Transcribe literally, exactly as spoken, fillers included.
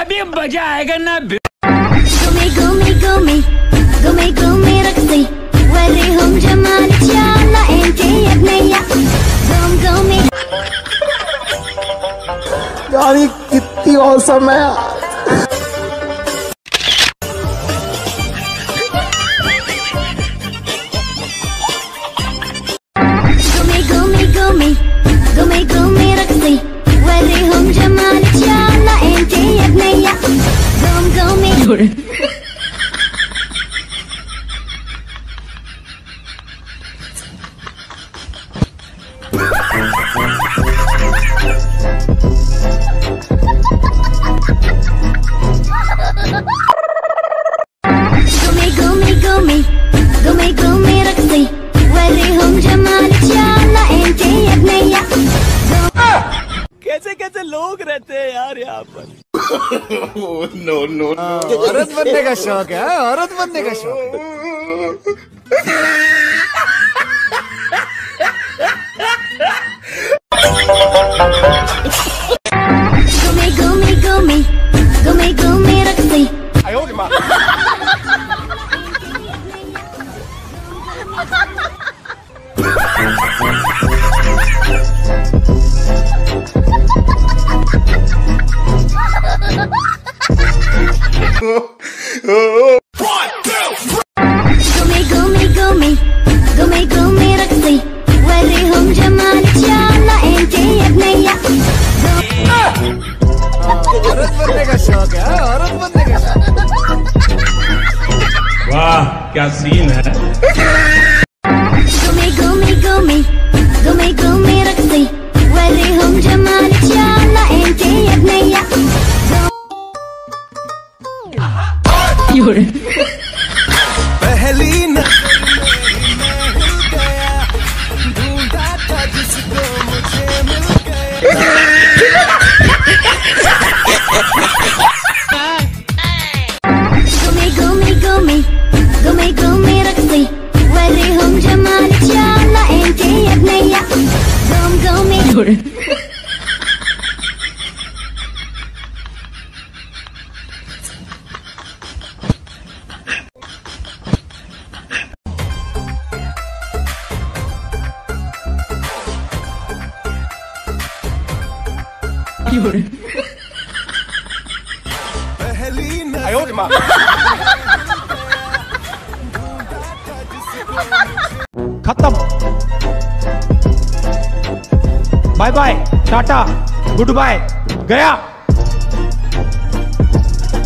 अभी मजा आएगा ना। गोमी गोमी गोमी गोमी गोमी रक्सी वरी हम जमाल चाला एंटी अपनेया गोम गोमी। यार ये कितनी औसम है। गोमी गोमी गोमी गोमी गोमी रक्सी वरी हम जमाल चाला एंटी अपनेया गोम गोमी। Gomi gomi gomi gomi gomi रक्सी वरी हम जमाल चाला एंटी अपनेया। कैसे कैसे लोग रहते हैं यार यहाँ पर। नो नो औरत बनने का शौक है, औरत बनने का शौक गोमी गोमी गोमी गोमी गोमी रक्सी। गोमी गोमी गोमी गोमी गोमी रक्सी वरी हम जमाल चाला एंटी अपनेया। औरत बनने का शौक है, औरत बनने का शौक। वाह क्या सीन है। गोमी गोमी गोमी गोमी गोमी रक्सी वरी हम जमाल चाला एंटी अपनेया। पहली नजर में हिल गया, ढूंढा था जिसको मुझे मिल गया। गोमी गोमी गोमी गोमी गोमी रक्सी वरी हम जमाल चाला एंटी अपनेया गोम गोमी। पहली नजर खत्म। Bye bye tata goodbye गया।